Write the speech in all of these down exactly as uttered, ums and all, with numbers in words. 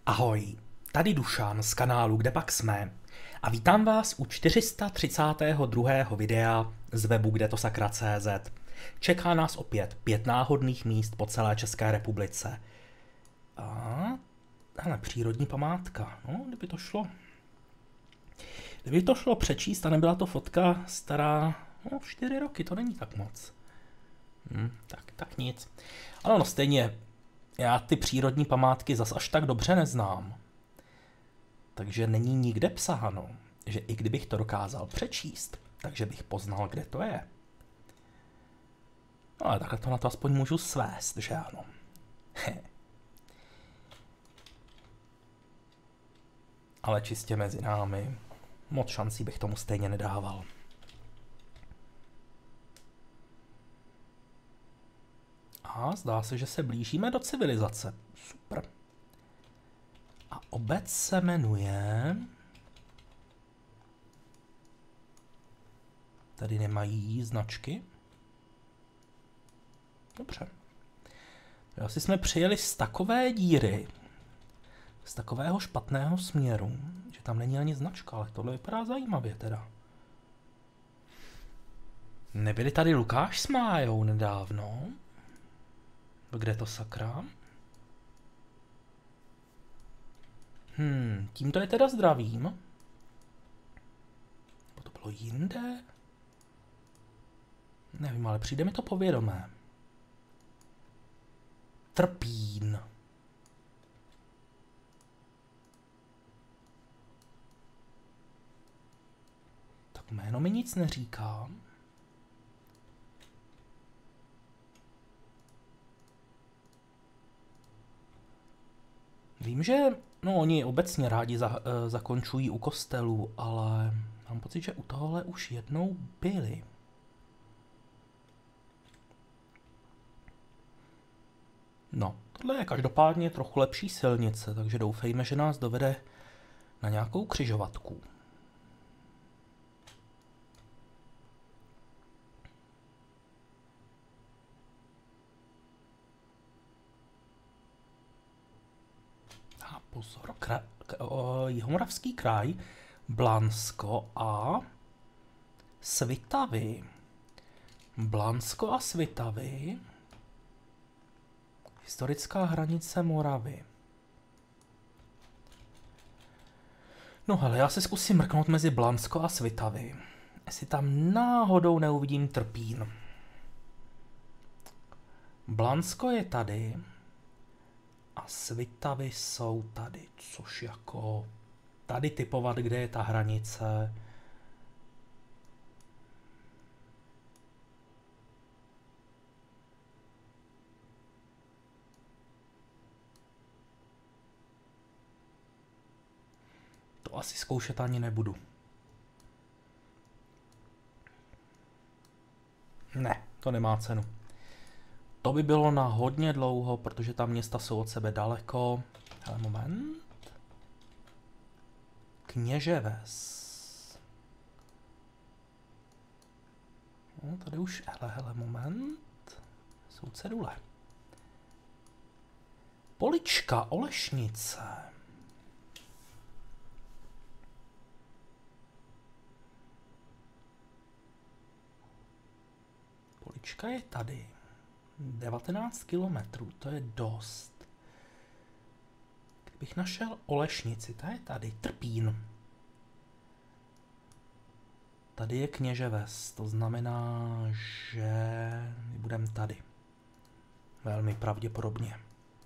Ahoj, tady Dušan z kanálu Kde pak jsme a vítám vás u čtyři sta třicátého druhého videa z webu kde to sakra tečka cé zet. Čeká nás opět pět náhodných míst po celé České republice. A hele, přírodní památka, no, kdyby to šlo. Kdyby to šlo přečíst a nebyla to fotka stará, no, čtyři roky, to není tak moc. Hm, tak, tak nic. Ale no, stejně, já ty přírodní památky zas až tak dobře neznám. Takže není nikde psáno, že i kdybych to dokázal přečíst, takže bych poznal, kde to je. No, ale takhle to na to aspoň můžu svést, že ano. Ale čistě mezi námi, moc šancí bych tomu stejně nedával. A zdá se, že se blížíme do civilizace. Super. A obec se jmenuje... Tady nemají značky. Dobře. Asi jsme přijeli z takové díry, z takového špatného směru, že tam není ani značka, ale tohle vypadá zajímavě teda. Nebyli tady Lukáš s Májou nedávno? Kde to sakra? Hmm, tímto je teda zdravím. Nebo to bylo jinde? Nevím, ale přijde mi to povědomé. Trpín. Tak jméno mi nic neříká. Vím, že no, oni obecně rádi za, e, zakončují u kostelů, ale mám pocit, že u tohohle už jednou byli. No, tohle je každopádně trochu lepší silnice, takže doufejme, že nás dovede na nějakou křižovatku. A pozor, kra, k, o, Jihomoravský kraj, Blansko a Svitavy. Blansko a Svitavy. Historická hranice Moravy. No hele, já se zkusím mrknout mezi Blansko a Svitavy. Jestli tam náhodou neuvidím Trpín. Blansko je tady a Svitavy jsou tady, což jako tady typovat, kde je ta hranice. To asi zkoušet ani nebudu. Ne, to nemá cenu. To by bylo na hodně dlouho, protože ta města jsou od sebe daleko. Hele, moment. Kněževes. No, tady už, hele, hele, moment. Jsou cedule. Polička, Olešnice. Polička je tady. devatenáct kilometrů, to je dost. Kdybych našel Olešnici, ta je tady. Trpín. Tady je Kněževes, to znamená, že budeme tady. Velmi pravděpodobně.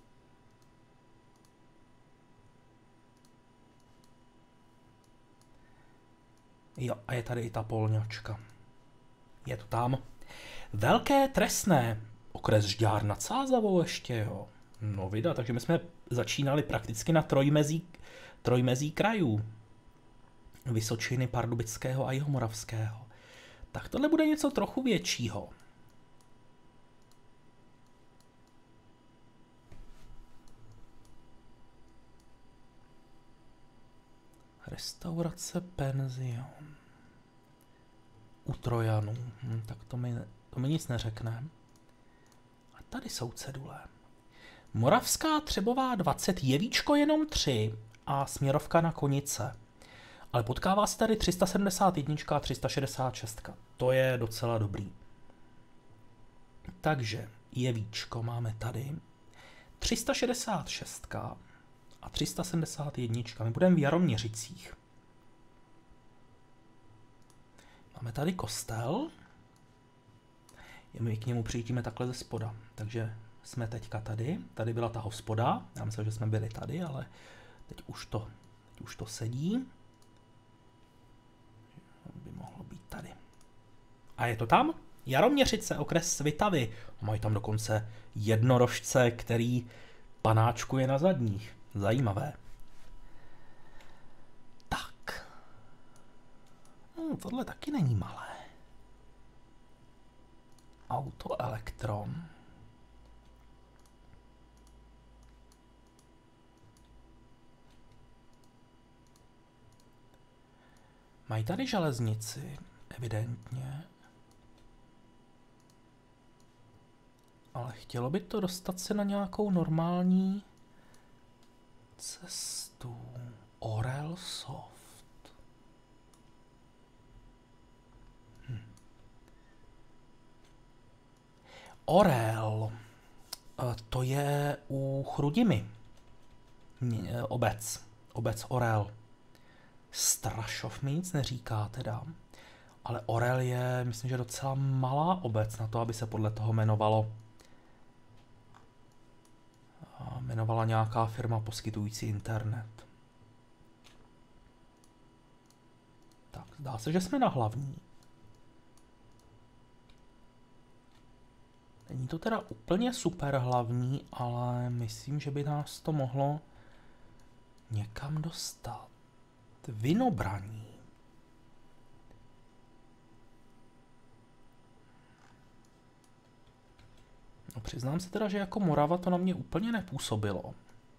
Jo, a je tady i ta polňačka. Je to tam. Velké Trestné. Okres Žďár nad Sázavou ještě, jo. No vida, takže my jsme začínali prakticky na trojmezí, trojmezí krajů. Vysočiny, Pardubického a Jihomoravského. Tak tohle bude něco trochu většího. Restaurace penzion. U Trojanů. Hm, tak to mi, to mi nic neřekne. A tady jsou cedule. Moravská Třebová dvacet, Jevíčko jenom tři a směrovka na Konice. Ale potkává se tady tři sta sedmdesát jedna a tři sta šedesát šest. To je docela dobrý. Takže Jevíčko máme tady. tři sta šedesát šest a tři sta sedmdesát jedna. My budeme v Jaroměřicích. Máme tady kostel. My k němu přijdeme takhle ze spoda. Takže jsme teďka tady. Tady byla ta hospoda. Já myslím, že jsme byli tady, ale teď už to, teď už to sedí. By mohlo být tady. A je to tam? Jaroměřice, okres Svitavy. Mají tam dokonce jednorožce, který panáčkuje na zadních. Zajímavé. Tak. No, tohle taky není malé. Auto Elektron. Mají tady železnici, evidentně. Ale chtělo by to dostat se na nějakou normální cestu. Orel Soft. Hm. Orel. To je u Chrudimi. Obec. Obec Orel. Strašov mi nic neříká teda. Ale Orel je, myslím, že docela malá obec na to, aby se podle toho jmenovalo. A jmenovala nějaká firma poskytující internet. Tak, zdá se, že jsme na hlavní. Není to teda úplně super hlavní, ale myslím, že by nás to mohlo někam dostat. Vinobraní. No, přiznám se teda, že jako Morava to na mě úplně nepůsobilo.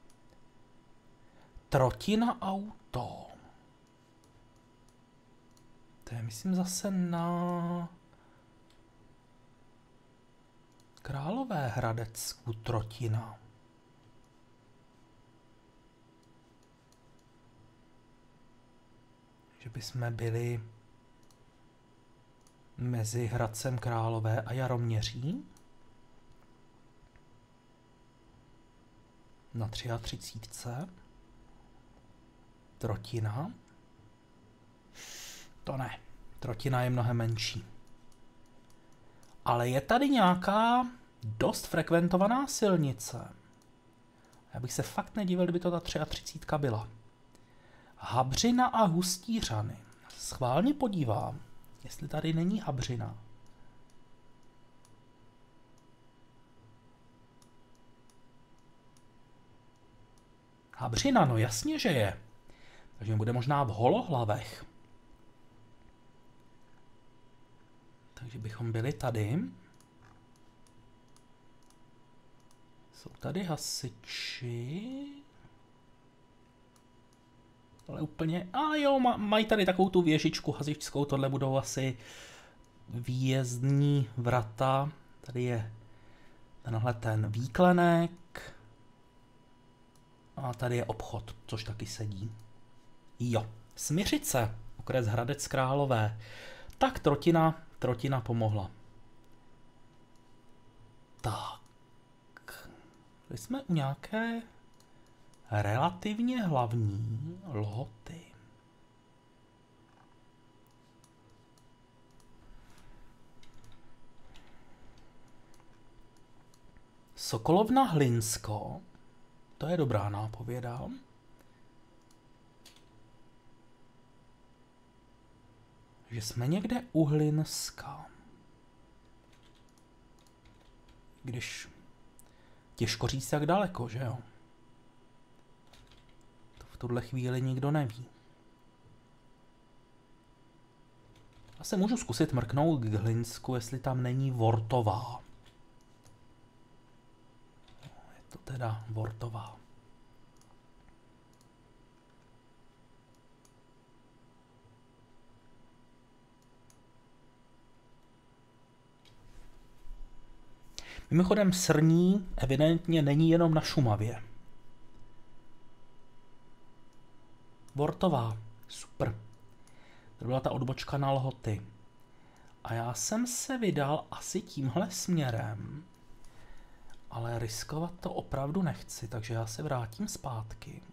Trotina auto. To je, myslím, zase na Královéhradecku Trotina. Že bychom byli mezi Hradcem Králové a Jaroměří. Na třiatřicítce. Trotina. To ne. Trotina je mnohem menší. Ale je tady nějaká dost frekventovaná silnice. Já bych se fakt nedivil, kdyby to ta třiatřicítka byla. Habřina a Hustířany. Schválně podívám, jestli tady není Habřina. Habřina, no jasně, že je. Takže bude možná v Holohlavech. Takže bychom byli tady. Jsou tady hasiči. Ale úplně, a jo, mají tady takovou tu věžičku hasičskou, tohle budou asi výjezdní vrata. Tady je tenhle ten výklenek. A tady je obchod, což taky sedí. Jo, Smiřice, okres Hradec Králové. Tak Trotina, Trotina pomohla. Tak. Tady jsme u nějaké relativně hlavní Lhoty. Sokolovna Hlinsko. To je dobrá nápověda. Že jsme někde u Hlinska. Když těžko říct, jak daleko, že jo? To v tuhle chvíli nikdo neví. Já se můžu zkusit mrknout k Hlinsku, jestli tam není Vortová. Je to teda Vortová. Mimochodem srní evidentně není jenom na Šumavě. Vortová, super. To byla ta odbočka na Lhoty. A já jsem se vydal asi tímhle směrem, ale riskovat to opravdu nechci, takže já se vrátím zpátky.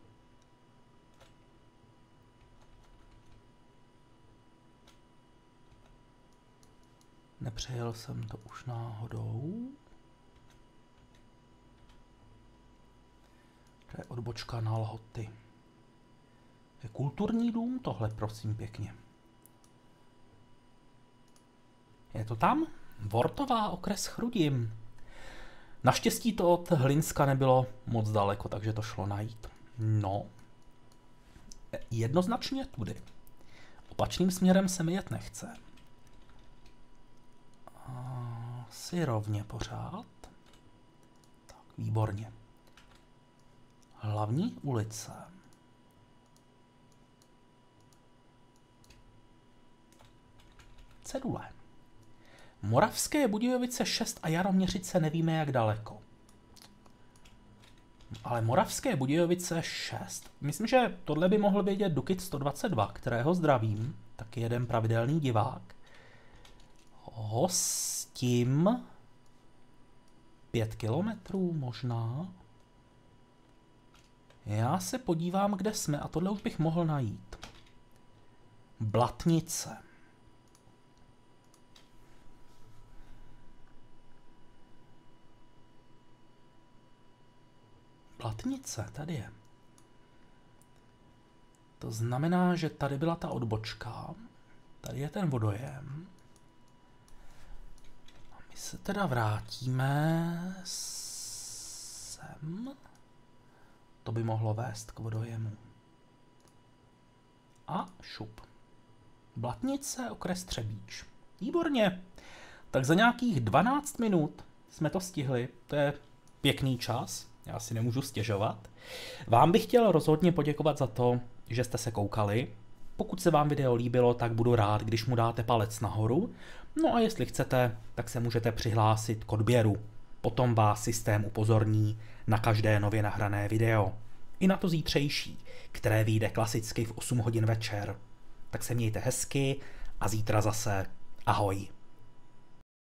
Nepřejel jsem to už náhodou. To je odbočka na Lhoty. Je kulturní dům tohle, prosím pěkně. Je to tam? Vortová, okres Chrudim. Naštěstí to od Hlinska nebylo moc daleko, takže to šlo najít. No, jednoznačně tudy. Opačným směrem se mi jet nechce. Asi rovně pořád. Tak, výborně. Hlavní ulice. Cedule. Moravské Budějovice šest a Jaroměřice nevíme jak daleko. Ale Moravské Budějovice šest. Myslím, že tohle by mohl vědět Dukit sto dvacet dva, kterého zdravím. Taky jeden pravidelný divák. Hostím pět kilometrů možná. Já se podívám, kde jsme a tohle už bych mohl najít. Blatnice. Blatnice, tady je. To znamená, že tady byla ta odbočka. Tady je ten vodojem. A my se teda vrátíme sem. To by mohlo vést k vodojemu. A šup. Blatnice, okres Třebíč. Výborně. Tak za nějakých dvanáct minut jsme to stihli. To je pěkný čas. Já si nemůžu stěžovat. Vám bych chtěl rozhodně poděkovat za to, že jste se koukali. Pokud se vám video líbilo, tak budu rád, když mu dáte palec nahoru. No a jestli chcete, tak se můžete přihlásit k odběru. Potom vás systém upozorní na každé nově nahrané video. I na to zítřejší, které vyjde klasicky v osm hodin večer. Tak se mějte hezky a zítra zase ahoj.